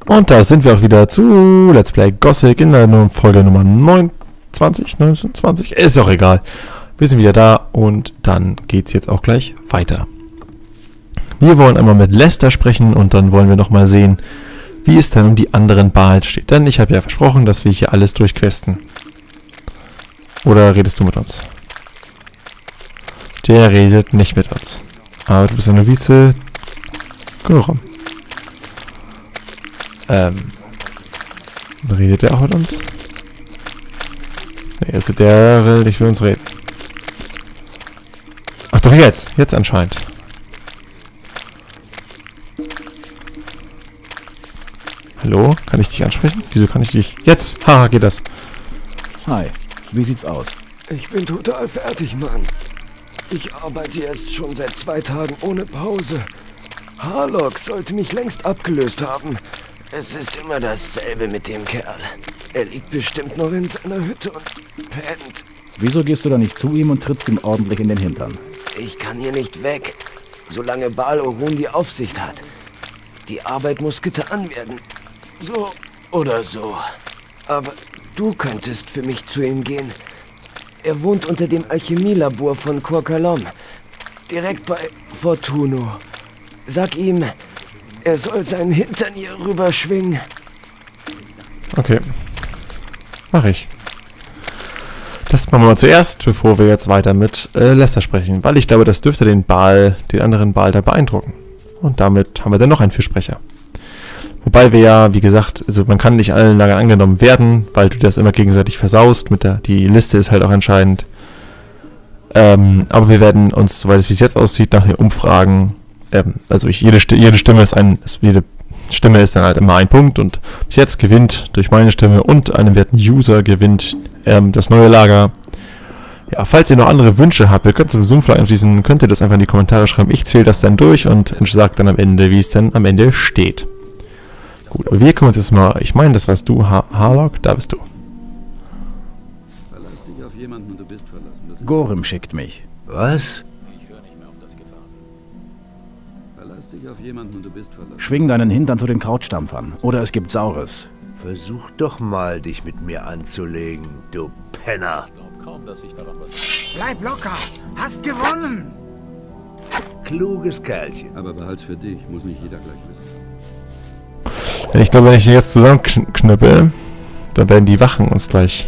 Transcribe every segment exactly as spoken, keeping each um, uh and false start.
Und da sind wir auch wieder zu Let's Play Gothic in der Folge Nummer neunundzwanzig, neunundzwanzig, ist auch egal. Wir sind wieder da und dann geht es jetzt auch gleich weiter. Wir wollen einmal mit Lester sprechen und dann wollen wir nochmal sehen, wie es dann um die anderen Baals steht. Denn ich habe ja versprochen, dass wir hier alles durchquesten. Oder redest du mit uns? Der redet nicht mit uns. Aber du bist ein Novize. Gorum. Ähm. Redet der auch mit uns? Nee, also der will nicht mit uns reden. Ach doch, jetzt. Jetzt anscheinend. Hallo? Kann ich dich ansprechen? Wieso kann ich dich... Jetzt! Haha, geht das. Hi. Wie sieht's aus? Ich bin total fertig, Mann. Ich arbeite jetzt schon seit zwei Tagen ohne Pause. Harlock sollte mich längst abgelöst haben. Es ist immer dasselbe mit dem Kerl. Er liegt bestimmt noch in seiner Hütte und pennt. Wieso gehst du da nicht zu ihm und trittst ihm ordentlich in den Hintern? Ich kann hier nicht weg, solange Baal Orun die Aufsicht hat. Die Arbeit muss getan werden. So oder so. Aber du könntest für mich zu ihm gehen. Er wohnt unter dem Alchemielabor von Korkalom. Direkt bei Fortuno. Sag ihm, er soll seinen Hintern hier rüberschwingen. Okay. Mach ich. Das machen wir mal zuerst, bevor wir jetzt weiter mit äh, Lester sprechen. Weil ich glaube, das dürfte den Baal, den anderen Baal da beeindrucken. Und damit haben wir dann noch einen Fürsprecher. Wobei wir ja, wie gesagt, also man kann nicht allen Lagern angenommen werden, weil du das immer gegenseitig versaust. Mit der, die Liste ist halt auch entscheidend. Ähm, aber wir werden uns, soweit es wie es jetzt aussieht, nach den Umfragen, ähm, also ich, jede, jede Stimme ist ein, ist, jede Stimme ist dann halt immer ein Punkt und bis jetzt gewinnt durch meine Stimme und einen werten User gewinnt ähm, das neue Lager. Ja, falls ihr noch andere Wünsche habt, ihr könnt zum Zoom-Flag anschließen, könnt ihr das einfach in die Kommentare schreiben. Ich zähle das dann durch und sage dann am Ende, wie es dann am Ende steht. Gut, aber wir kümmern uns jetzt mal, ich meine, das warst du, ha Harlock, da bist du. Verlass dich auf jemanden und du bist verlassen. Das ist Gorim schickt mich. Was? ich höre nicht mehr auf das Gefahren. Verlass dich auf jemanden und du bist verlassen. Schwing deinen Hintern zu den Krautstampfern. Oder es gibt Saures. Versuch doch mal, dich mit mir anzulegen, du Penner. Ich glaube kaum, dass ich daran was... Bleib locker! Hast gewonnen! Kluges Kerlchen. Aber behalt's für dich, muss nicht jeder gleich wissen. Ich glaube, wenn ich die jetzt zusammenknüppel, dann werden die Wachen uns gleich,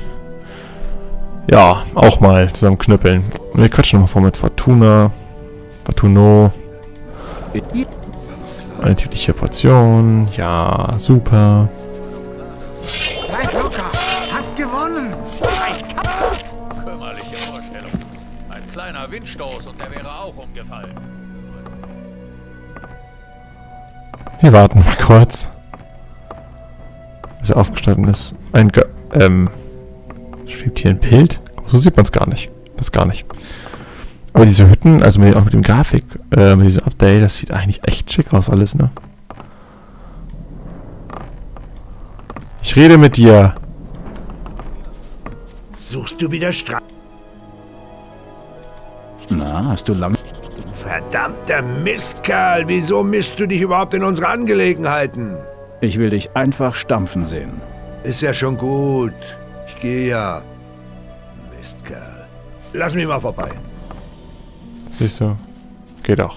ja, auch mal zusammenknüppeln. Und wir quatschen nochmal vor mit Fortuna, Fortuno. Eine tägliche Portion, ja, super. Bleib locker! Hast gewonnen! Kümmerliche Vorstellung. Ein kleiner Windstoß und der wäre auch umgefallen. Wir warten mal kurz. Bis er aufgestanden ist. Ein Ge ähm. Schwebt hier ein Bild? So sieht man es gar nicht. Das gar nicht. Aber diese Hütten, also mit, auch mit dem Grafik, äh, mit diesem Update, das sieht eigentlich echt schick aus alles, ne? Ich rede mit dir. Suchst du wieder Streit? Na, hast du lang... Verdammter Mistkerl, wieso mischst du dich überhaupt in unsere Angelegenheiten? Ich will dich einfach stampfen sehen. Ist ja schon gut. Ich gehe ja. Mistkerl. Lass mich mal vorbei. Siehst du? Geht auch.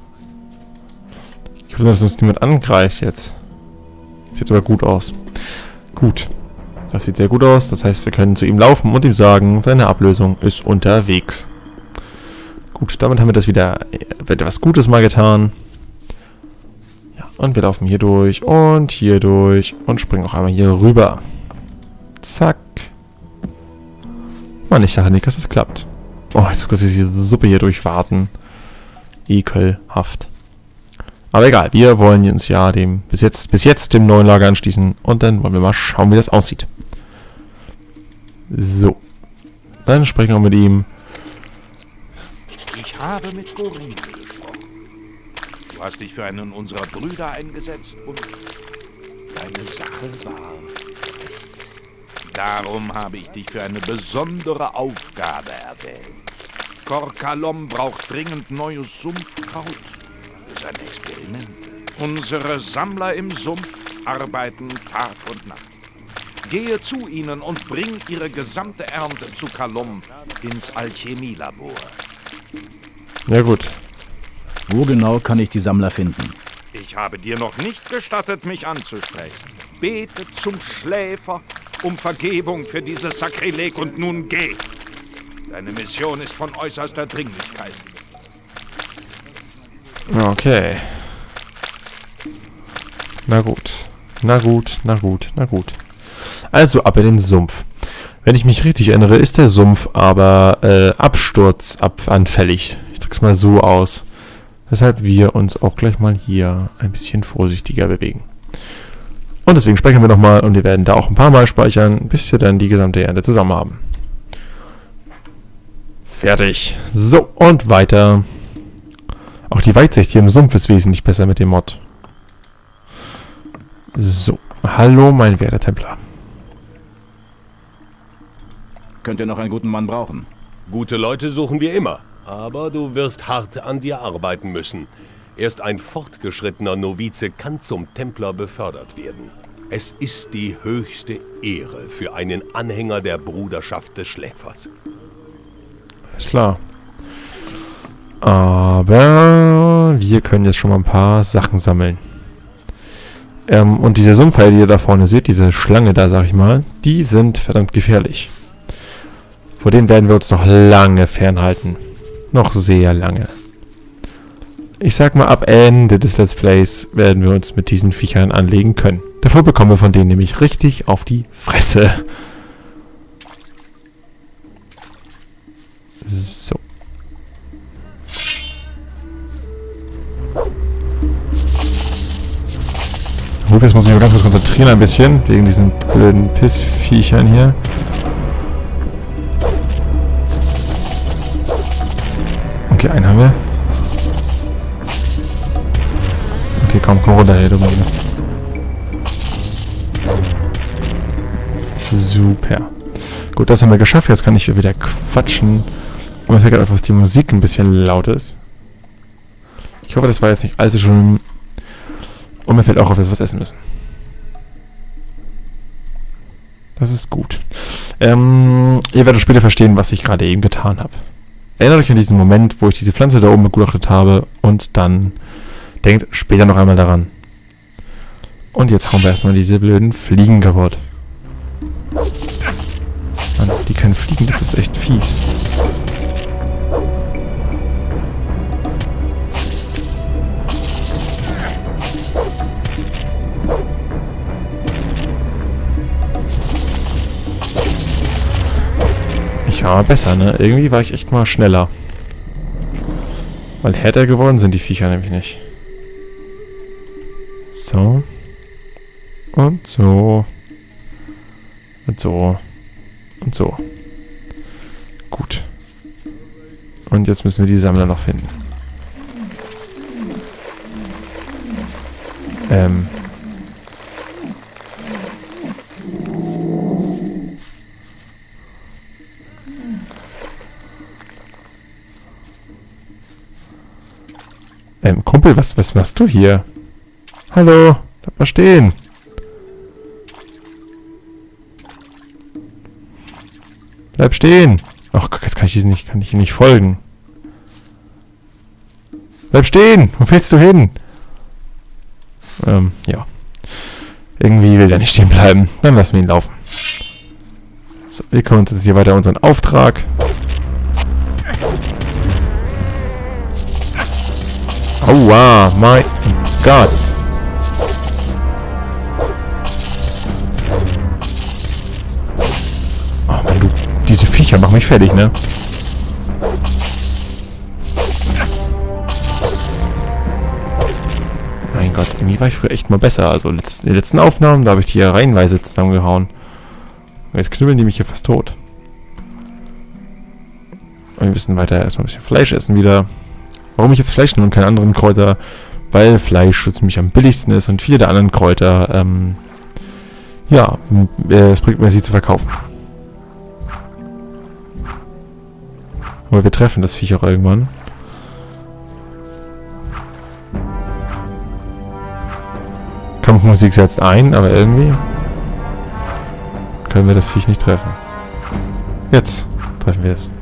Ich hoffe, dass uns niemand angreift jetzt. Sieht aber gut aus. Gut. Das sieht sehr gut aus. Das heißt, wir können zu ihm laufen und ihm sagen, seine Ablösung ist unterwegs. Gut, damit haben wir das wieder etwas Gutes mal getan. Ja, und wir laufen hier durch und hier durch und springen auch einmal hier rüber. Zack. Mann, ich dachte nicht, dass das klappt. Oh, jetzt muss ich diese Suppe hier durchwarten. Ekelhaft. Aber egal, wir wollen uns ja dem bis jetzt, bis jetzt dem neuen Lager anschließen und dann wollen wir mal schauen, wie das aussieht. So. Dann sprechen wir mit ihm. Ich habe mit Gorim gesprochen. Du hast dich für einen unserer Brüder eingesetzt und deine Sache war recht. Darum habe ich dich für eine besondere Aufgabe erwählt. Korkalom braucht dringend neues Sumpfkraut für seine Experimente. Unsere Sammler im Sumpf arbeiten Tag und Nacht. Gehe zu ihnen und bring ihre gesamte Ernte zu Kalum ins Alchemielabor. Ja gut. Wo genau kann ich die Sammler finden? Ich habe dir noch nicht gestattet, mich anzusprechen. Bete zum Schläfer um Vergebung für dieses Sakrileg und nun geh. Deine Mission ist von äußerster Dringlichkeit. Okay. Na gut. Na gut, na gut, na gut. Also ab in den Sumpf. Wenn ich mich richtig erinnere, ist der Sumpf aber äh, absturzanfällig. Ich drück's mal so aus. Weshalb wir uns auch gleich mal hier ein bisschen vorsichtiger bewegen. Und deswegen speichern wir nochmal und wir werden da auch ein paar Mal speichern, bis wir dann die gesamte Ernte zusammen haben. Fertig. So, und weiter. Auch die Weitsicht hier im Sumpf ist wesentlich besser mit dem Mod. So. Hallo, mein werter Templer. Könnt ihr noch einen guten Mann brauchen? Gute Leute suchen wir immer. Aber du wirst hart an dir arbeiten müssen. Erst ein fortgeschrittener Novize kann zum Templer befördert werden. Es ist die höchste Ehre für einen Anhänger der Bruderschaft des Schläfers. Ist klar. Aber wir können jetzt schon mal ein paar Sachen sammeln. Ähm, und diese Sumpfhaie, die ihr da vorne seht, diese Schlange da, sag ich mal, die sind verdammt gefährlich. Vor denen werden wir uns noch lange fernhalten. Noch sehr lange. Ich sag mal, ab Ende des Let's Plays werden wir uns mit diesen Viechern anlegen können. Davor bekommen wir von denen nämlich richtig auf die Fresse. So. Gut, jetzt muss ich mich ganz kurz konzentrieren ein bisschen, wegen diesen blöden Pissviechern hier. Okay, einen haben wir. Okay, komm, komm runter, hey, du Mist. Super. Gut, das haben wir geschafft. Jetzt kann ich wieder quatschen. Und mir fällt gerade auf, dass die Musik ein bisschen laut ist. Ich hoffe, das war jetzt nicht allzu schlimm. Und mir fällt auch auf, dass wir was essen müssen. Das ist gut. Ähm, ihr werdet später verstehen, was ich gerade eben getan habe. Erinnert euch an diesen Moment, wo ich diese Pflanze da oben begutachtet habe und dann denkt später noch einmal daran. Und jetzt hauen wir erstmal diese blöden Fliegen kaputt. Mann, die können fliegen, das ist echt fies. Ich war mal besser, ne? Irgendwie war ich echt mal schneller. Weil härter geworden sind die Viecher nämlich nicht. So. Und so. Und so. Und so. Gut. Und jetzt müssen wir die Sammler noch finden. Ähm. Ähm, Kumpel, was, was machst du hier? Hallo, bleib mal stehen. Bleib stehen. Ach Gott, jetzt kann ich ihn nicht, kann ich ihn nicht folgen. Bleib stehen. Wo willst du hin? Ähm, ja. Irgendwie will er nicht stehen bleiben. Dann lassen wir ihn laufen. So, wir kümmern uns jetzt hier weiter um unseren Auftrag. Aua, mein Gott. Oh Mann, du, diese Viecher machen mich fertig, ne? Mein Gott, irgendwie war ich früher echt mal besser. Also in den letzten Aufnahmen, da habe ich die ja reihenweise zusammengehauen. Und jetzt knüppeln die mich hier fast tot. Und wir müssen weiter erstmal ein bisschen Fleisch essen wieder. Warum ich jetzt Fleisch nehme und keine anderen Kräuter? Weil Fleisch so ziemlich am billigsten ist und viele der anderen Kräuter, ähm, ja, äh, es bringt mir sie zu verkaufen. Aber wir treffen das Viech auch irgendwann. Kampfmusik setzt ein, aber irgendwie können wir das Viech nicht treffen. Jetzt treffen wir es.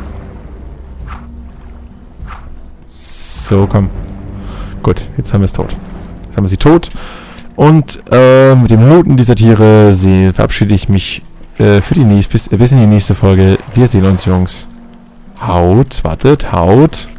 So, komm. Gut, jetzt haben wir es tot. Jetzt haben wir sie tot. Und äh, mit dem Looten dieser Tiere sehen, verabschiede ich mich äh, für die nächste, bis, äh, bis in die nächste Folge. Wir sehen uns, Jungs. Haut, wartet, haut.